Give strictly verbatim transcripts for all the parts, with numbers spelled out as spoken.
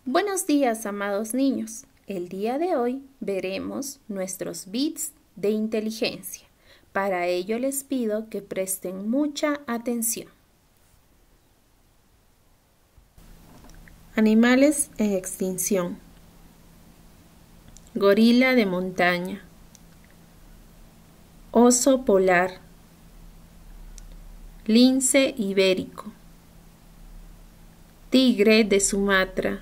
Buenos días, amados niños. El día de hoy veremos nuestros bits de inteligencia. Para ello les pido que presten mucha atención. Animales en extinción. Gorila de montaña. Oso polar. Lince ibérico. Tigre de Sumatra.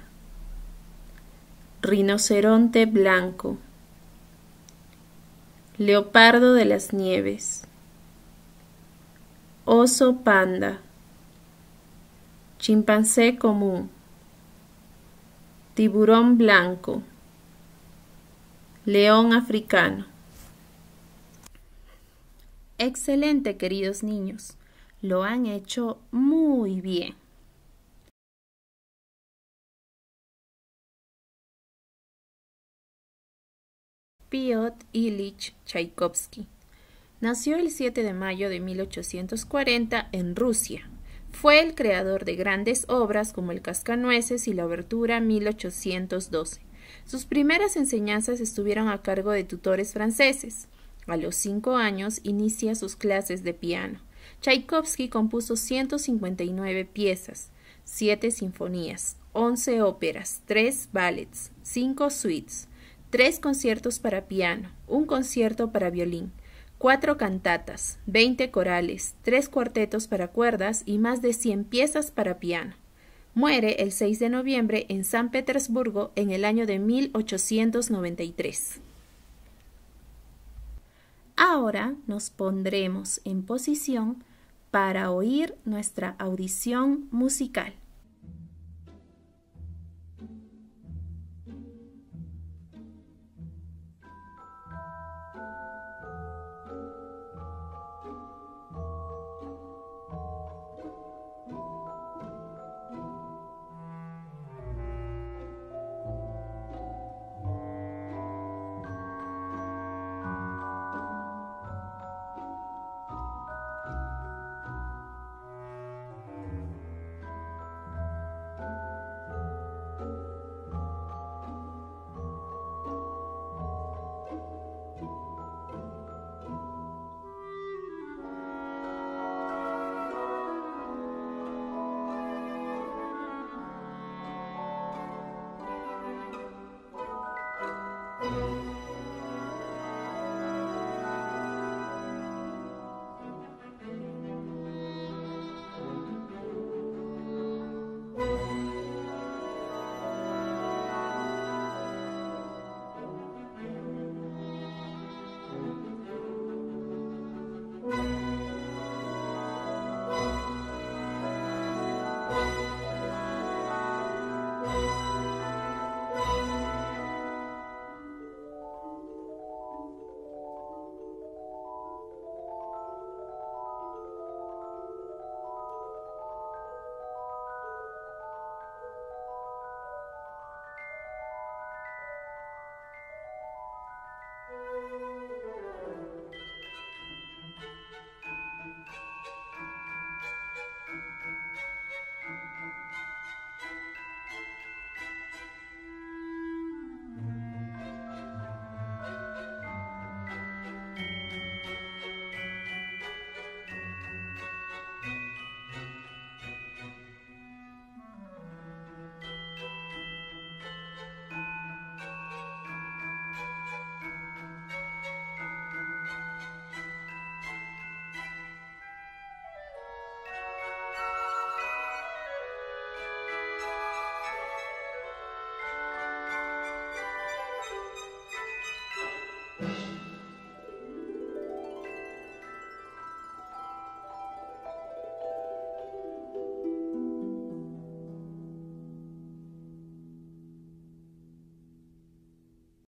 Rinoceronte blanco. Leopardo de las nieves. Oso panda. Chimpancé común. Tiburón blanco. León africano. Excelente, queridos niños. Lo han hecho muy bien. Piotr Ilich Chaikovsky nació el siete de mayo de mil ochocientos cuarenta en Rusia. Fue el creador de grandes obras como El Cascanueces y la Obertura mil ochocientos doce. Sus primeras enseñanzas estuvieron a cargo de tutores franceses. A los cinco años inicia sus clases de piano. Chaikovsky compuso ciento cincuenta y nueve piezas, siete sinfonías, once óperas, tres ballets, cinco suites, tres conciertos para piano, un concierto para violín, cuatro cantatas, veinte corales, tres cuartetos para cuerdas y más de cien piezas para piano. Muere el seis de noviembre en San Petersburgo en el año de mil ochocientos noventa y tres. Ahora nos pondremos en posición para oír nuestra audición musical.